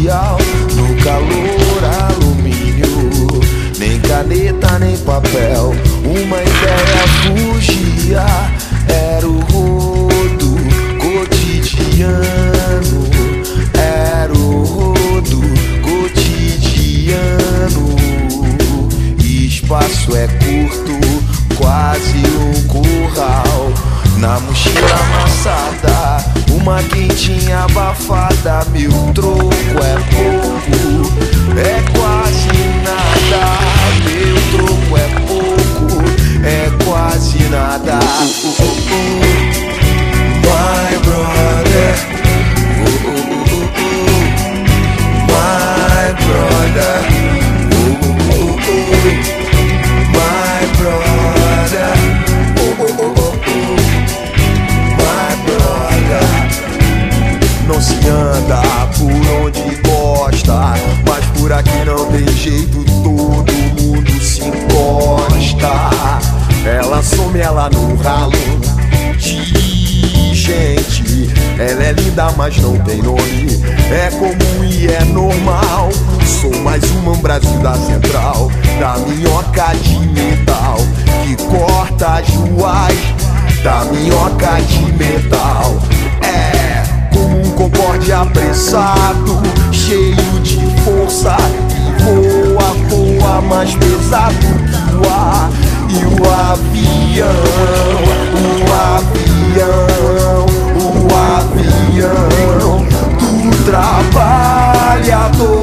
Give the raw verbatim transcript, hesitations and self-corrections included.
social. No calor, alumínio, nem caneta, nem papel. Uma ideia fugia, era o rodo cotidiano. Era o rodo cotidiano. Espaço é curto, quase um curral. Na mochila amassada, uma quentinha abafada. Meu troco é pouco, é quase nada. Meu troco é pouco, é quase nada. uh, uh, uh, uh. My brother, uh, uh, uh, uh, uh. My brother, uh, uh, uh, uh, uh. My brother, uh, uh, uh, uh, uh. My brother. Não se anda por onde gosta, mas por aqui não tem jeito, todo mundo se encosta. Ela some, ela no ralo de gente. Ela é linda, mas não tem nome. É comum e é normal. Sou mais uma Brasil da Central, da minhoca de metal que corta as ruas, da minhoca de metal. É como um concorde apressado, cheio de força, que voa, voa mais pesado que o ar. E o avião, o avião, o avião do trabalhador.